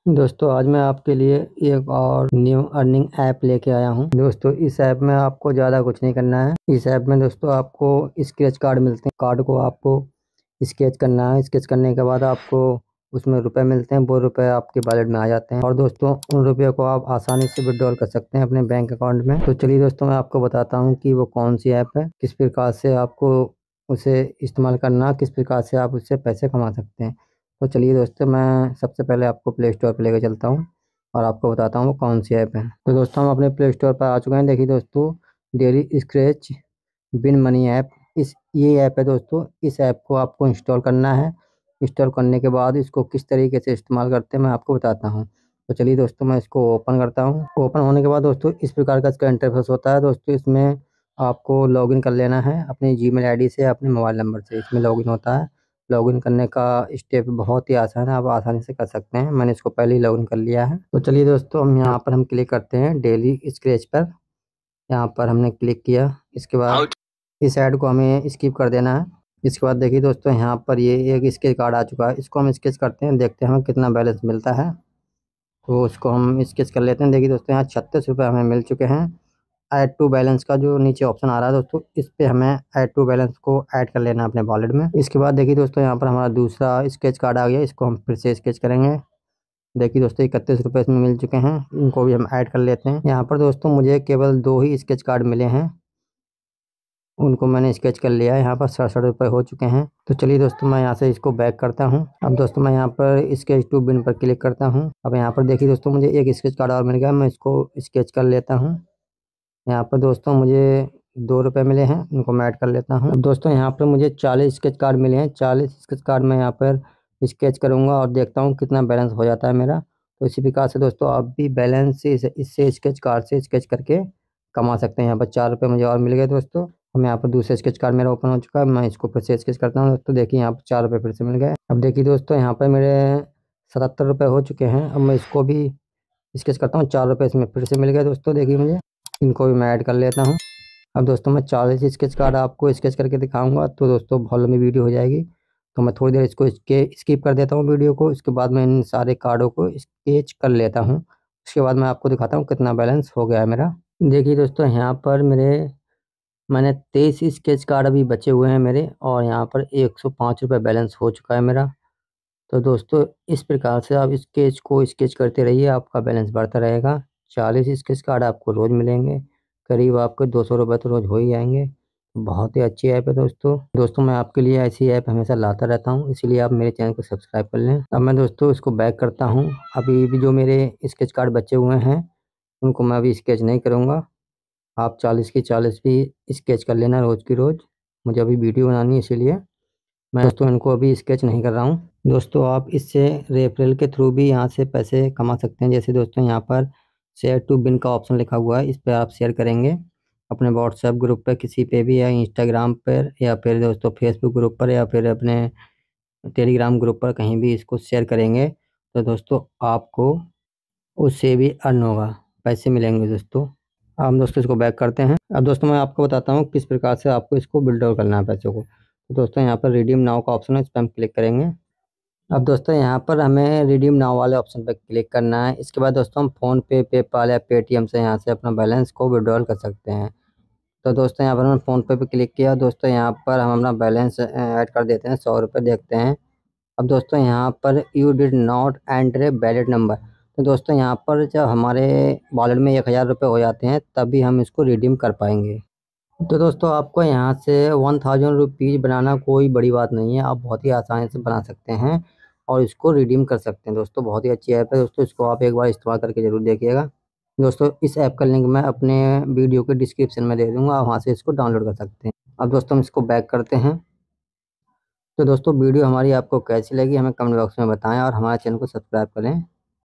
दोस्तों आज मैं आपके लिए एक और न्यू अर्निंग ऐप लेके आया हूं। दोस्तों इस ऐप में आपको ज़्यादा कुछ नहीं करना है। इस ऐप में दोस्तों आपको स्केच कार्ड मिलते हैं। कार्ड को आपको स्केच करना है। स्केच करने के बाद आपको उसमें रुपए मिलते हैं। वो रुपए आपके वॉलेट में आ जाते हैं और दोस्तों उन रुपये को आप आसानी से विड्रॉल कर सकते हैं अपने बैंक अकाउंट में। तो चलिए दोस्तों मैं आपको बताता हूँ कि वो कौन सी ऐप है, किस प्रकार से आपको उसे इस्तेमाल करना, किस प्रकार से आप उससे पैसे कमा सकते हैं। तो चलिए दोस्तों मैं सबसे पहले आपको प्ले स्टोर पर लेकर चलता हूँ और आपको बताता हूँ वो कौन सी ऐप है। तो दोस्तों हम अपने प्ले स्टोर पर आ चुके हैं। देखिए दोस्तों, daily scratch win money app, इस ये ऐप है दोस्तों। इस ऐप को आपको इंस्टॉल करना है। इंस्टॉल करने के बाद इसको किस तरीके से इस्तेमाल करते हैं मैं आपको बताता हूँ। तो चलिए दोस्तों मैं इसको ओपन करता हूँ। ओपन होने के बाद दोस्तों इस प्रकार का इसका इंटरफेस होता है। दोस्तों इसमें आपको लॉगिन कर लेना है अपनी जीमेल आईडी से, अपने मोबाइल नंबर से। इसमें लॉगिन होता है। लॉगिन करने का स्टेप बहुत ही आसान है, आप आसानी से कर सकते हैं। मैंने इसको पहले ही लॉगिन कर लिया है। तो चलिए दोस्तों हम क्लिक करते हैं डेली स्क्रैच पर। यहाँ पर हमने क्लिक किया। इसके बाद इस ऐड को हमें स्किप कर देना है। इसके बाद देखिए दोस्तों यहाँ पर ये एक स्केच कार्ड आ चुका है। इसको हम स्केच करते हैं, देखते हैं हमें कितना बैलेंस मिलता है। तो उसको हम स्केच कर लेते हैं। देखिए दोस्तों यहाँ 36 रुपये हमें मिल चुके हैं। ऐड टू बैलेंस का जो नीचे ऑप्शन आ रहा है दोस्तों, इस पे हमें ऐड टू बैलेंस को ऐड कर लेना है अपने वॉलेट में। इसके बाद देखिए दोस्तों यहाँ पर हमारा दूसरा स्केच कार्ड आ गया। इसको हम फिर से स्केच करेंगे। देखिए दोस्तों 31 रुपये इसमें मिल चुके हैं। इनको भी हम ऐड कर लेते हैं। यहाँ पर दोस्तों मुझे केवल 2 ही स्केच कार्ड मिले हैं, उनको मैंने स्केच कर लिया है। यहाँ पर 67 रुपये हो चुके हैं। तो चलिए दोस्तों मैं यहाँ से इसको बैक करता हूँ। अब दोस्तों मैं यहाँ पर स्केच टू बिन पर क्लिक करता हूँ। अब यहाँ पर देखिए दोस्तों मुझे एक स्केच कार्ड और मिल गया, मैं इसको स्केच कर लेता हूँ। यहाँ पर दोस्तों मुझे 2 रुपये मिले हैं, उनको मैं ऐड कर लेता हूँ। अब दोस्तों यहाँ पर मुझे 40 स्केच कार्ड मिले हैं। 40 स्केच कार्ड मैं यहाँ पर स्केच करूँगा और देखता हूँ कितना बैलेंस हो जाता है मेरा। तो इसी प्रकार से दोस्तों आप भी बैलेंस से इससे स्केच कार्ड से स्केच करके कमा सकते हैं। यहाँ पर 4 रुपये मुझे और मिल गए दोस्तों। हम यहाँ पर दूसरा स्केच कार्ड मेरा ओपन हो चुका है, मैं इसको फिर से स्केच करता हूँ दोस्तों। देखिए यहाँ पर 4 रुपये फिर से मिल गए। अब देखिए दोस्तों यहाँ पर मेरे 77 रुपये हो चुके हैं। अब मैं इसको भी स्केच करता हूँ। 4 रुपये इसमें फिर से मिल गए दोस्तों। देखिए मुझे इनको भी मैं ऐड कर लेता हूँ। अब दोस्तों मैं 40 स्केच कार्ड आपको स्केच करके दिखाऊंगा, तो दोस्तों बहुत लंबी वीडियो हो जाएगी। तो मैं थोड़ी देर इसको इसके स्किप कर देता हूँ वीडियो को। इसके बाद मैं इन सारे कार्डों को स्केच कर लेता हूँ। उसके बाद मैं आपको दिखाता हूँ कितना बैलेंस हो गया है मेरा। देखिए दोस्तों यहाँ पर मैंने 23 स्केच कार्ड अभी बचे हुए हैं मेरे, और यहाँ पर 105 रुपये बैलेंस हो चुका है मेरा। तो दोस्तों इस प्रकार से आप स्केच को स्केच करते रहिए, आपका बैलेंस बढ़ता रहेगा। 40 स्केच कार्ड आपको रोज़ मिलेंगे, करीब आपके 200 रुपये तो रोज़ हो ही जाएंगे। बहुत ही अच्छी ऐप है दोस्तों। दोस्तों मैं आपके लिए ऐसी ऐप हमेशा लाता रहता हूँ, इसलिए आप मेरे चैनल को सब्सक्राइब कर लें। अब मैं दोस्तों इसको बैक करता हूँ। अभी भी जो मेरे स्केच कार्ड बचे हुए हैं उनको मैं अभी स्केच नहीं करूँगा। आप 40 की 40 भी स्केच कर लेना रोज़ की रोज़। मुझे अभी वीडियो बनानी है, इसीलिए मैं दोस्तों इनको अभी स्केच नहीं कर रहा हूँ। दोस्तों आप इससे रेफरल के थ्रू भी यहाँ से पैसे कमा सकते हैं। जैसे दोस्तों यहाँ पर शेयर टू बिन का ऑप्शन लिखा हुआ है, इस पर आप शेयर करेंगे अपने व्हाट्सएप ग्रुप पर किसी पे भी, या इंस्टाग्राम पर, या फिर दोस्तों फेसबुक ग्रुप पर, या फिर अपने टेलीग्राम ग्रुप पर कहीं भी इसको शेयर करेंगे तो दोस्तों आपको उससे भी अर्न होगा, पैसे मिलेंगे दोस्तों। हम दोस्तों इसको बैक करते हैं। अब दोस्तों मैं आपको बताता हूँ किस प्रकार से आपको इसको विड्रॉ करना है पैसों को। तो दोस्तों यहाँ पर रिडीम नाउ का ऑप्शन है, इस पर हम क्लिक करेंगे। अब दोस्तों यहाँ पर हमें रिडीम नाउ वाले ऑप्शन पर क्लिक करना है। इसके बाद दोस्तों हम फ़ोन पे, पेपाल या पेटीएम से यहाँ से अपना बैलेंस को विड्रॉल कर सकते हैं। तो दोस्तों यहाँ पर हमने फ़ोन पे क्लिक किया। दोस्तों यहाँ पर हम अपना बैलेंस ऐड कर देते हैं, 100 रुपये देखते हैं। अब दोस्तों यहाँ पर you did not enter valid number. तो दोस्तों यहाँ पर जब हमारे वॉलेट में 1000 रुपये हो जाते हैं तभी हम इसको रिडीम कर पाएंगे। तो दोस्तों आपको यहाँ से 1000 रुपीज़ बनाना कोई बड़ी बात नहीं है, आप बहुत ही आसानी से बना सकते हैं और इसको रिडीम कर सकते हैं। दोस्तों बहुत ही अच्छी ऐप है दोस्तों, इसको आप एक बार इस्तेमाल करके ज़रूर देखिएगा। दोस्तों इस ऐप का लिंक मैं अपने वीडियो के डिस्क्रिप्शन में दे दूँगा, आप वहाँ से इसको डाउनलोड कर सकते हैं। अब दोस्तों हम इसको बैक करते हैं। तो दोस्तों वीडियो हमारी आपको कैसी लगी हमें कमेंट बॉक्स में बताएं और हमारे चैनल को सब्सक्राइब करें।